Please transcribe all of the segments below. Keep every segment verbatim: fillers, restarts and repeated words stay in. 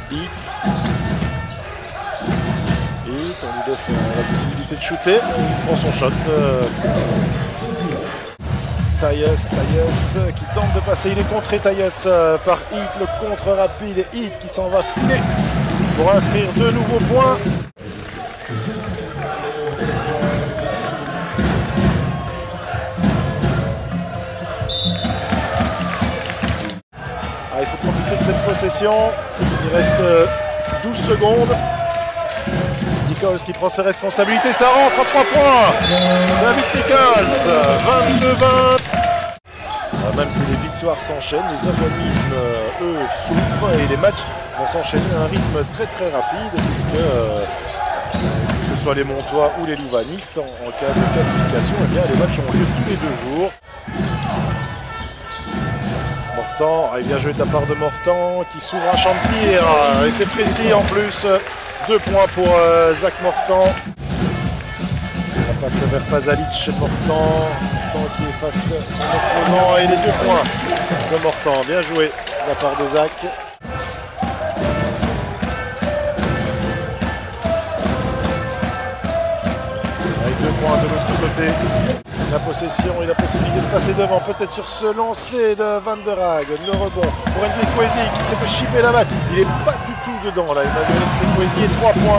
Hit. Hit, on lui laisse la possibilité de shooter. Il prend son shot. Euh... Tyus, Tyus qui tente de passer. Il est contré, Tyus, euh, par Hit. Le contre rapide et Hit qui s'en va filer pour inscrire deux nouveaux points. Ah, il faut profiter de cette possession. Il reste euh, douze secondes. Nichols qui prend ses responsabilités. Ça rentre à trois points. David Nichols, vingt-deux vingt. Ah, même si les victoires s'enchaînent, les organismes, euh, eux, souffrent et les matchs vont s'enchaîner à un rythme très très rapide puisque euh, que ce soit les Montois ou les Louvanistes, en, en cas de qualification, eh bien, les matchs ont lieu tous les deux jours. Mortan, il vient jouer de la part de Mortan qui s'ouvre un champ de tir et c'est précis en plus. Deux points pour euh, Zach Mortan. La passe vers Pasalic chez Mortan. Mortan qui efface son opposant et les deux points de Mortan. Bien joué de la part de Zach. Avec deux points de l'autre côté. La possession et la possibilité de passer devant, peut-être sur ce lancer de Van der Hagen. Le rebond pour Enze Kwesi qui s'est fait chipper la balle. Il n'est pas du tout dedans là. Il a donné Enze Kwesi et trois points.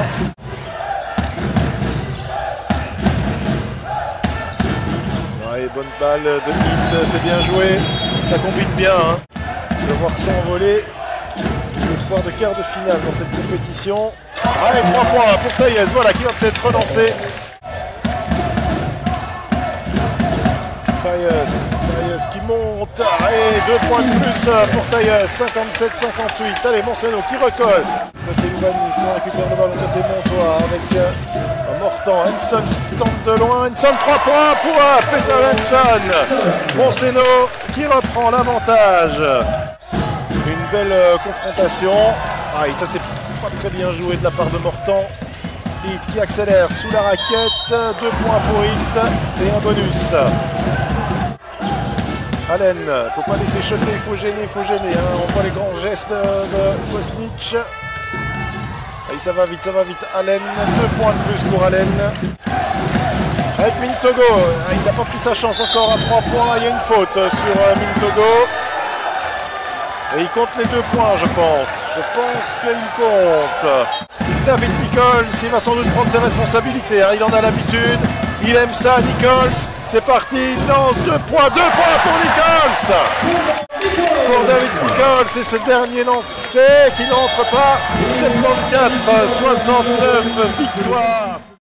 Ouais, bonne balle de Hit, c'est bien joué. Ça combine bien. Hein. De voir s'envoler les espoirs de quart de finale dans cette compétition. Allez, trois points pour Tyus, voilà, qui va peut-être relancer. Tyus, Tyus qui monte, et deux points de plus pour Tyus, cinquante-sept cinquante-huit. Allez, Monceneau qui recolle. Côté Louvaniste, on récupère le ballon côté Montois avec euh, Mortan. Henson qui tente de loin. Henson, trois points pour euh, Peter Henson. Monceneau qui reprend l'avantage. Une belle euh, confrontation. Ah, et ça, c'est pas très bien joué de la part de Mortan. Hit qui accélère sous la raquette. Deux points pour Hit et un bonus. Allen, il ne faut pas laisser shotter, il faut gêner, il faut gêner. Hein. On voit les grands gestes de Bosnich. Et ça va vite, ça va vite. Allen, deux points de plus pour Allen. Avec Mintogo, il n'a pas pris sa chance encore à trois points. Il y a une faute sur Mintogo. Et il compte les deux points, je pense. Je pense qu'il compte. David Nichols, il va sans doute prendre ses responsabilités. Hein. Il en a l'habitude. Il aime ça, Nichols. C'est parti, il lance deux points, deux points pour Nichols. Pour David Nichols, c'est ce dernier lancé qui n'entre pas. soixante-quatorze soixante-neuf victoire.